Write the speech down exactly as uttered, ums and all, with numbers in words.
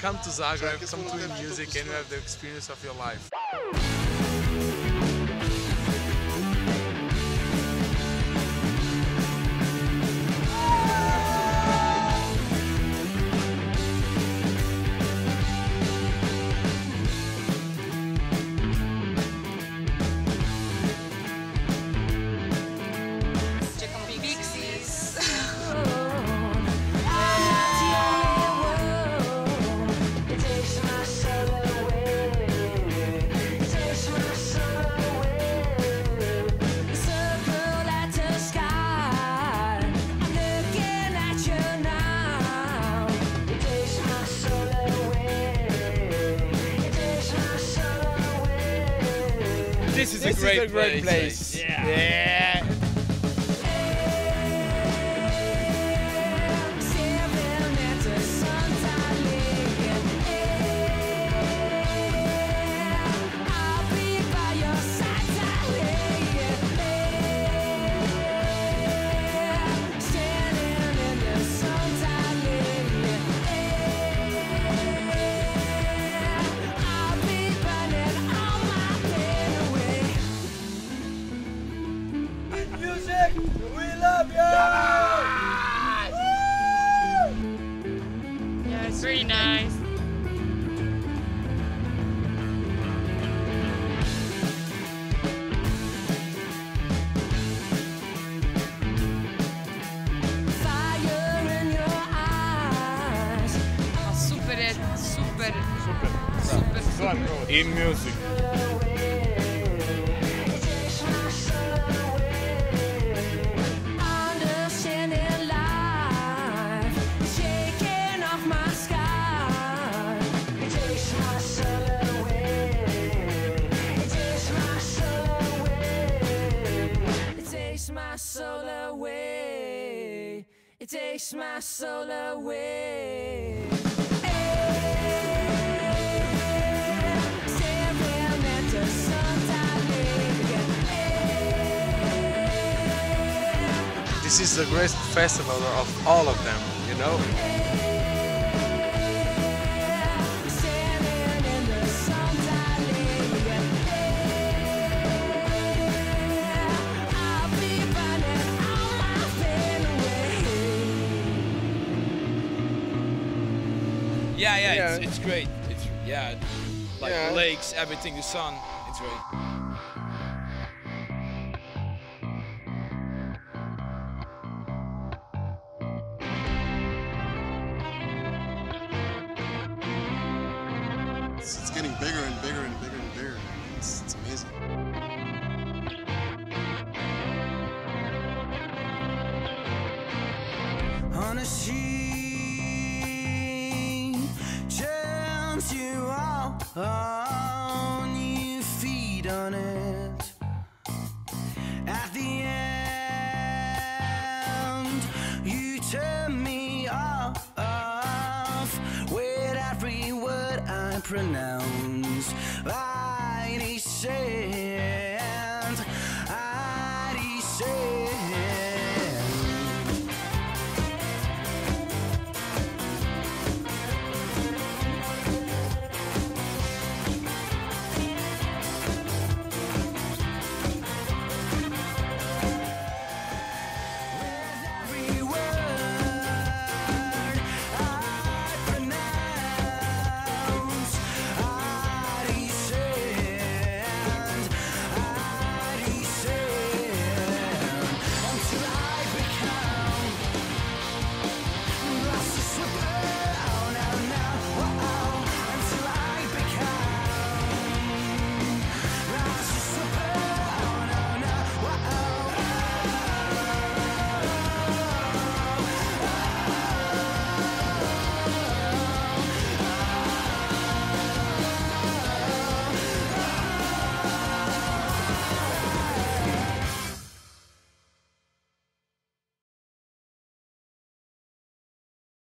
come to Zagreb, come to the music, and you have the experience of your life. This is This a great, is a great place. place. Yeah. Yeah. Music, we love you! Yeah, it's really nice. Super, je, super, Super. super. In music. My soul away. It takes my soul away. Staring at the sunset lake. This is the greatest festival of all of them, you know? Standing in the sunset lake. I'll be burning all my pain away. Yeah, yeah, Yeah. It's, it's great. It's yeah, like Yeah. lakes, everything, the sun. It's great. It's, it's getting bigger and bigger and bigger and bigger. It's, it's amazing. On a sheet, chance you all on you feed on it. At the end, you turn me off with every word I pronounce. I descend, I descend.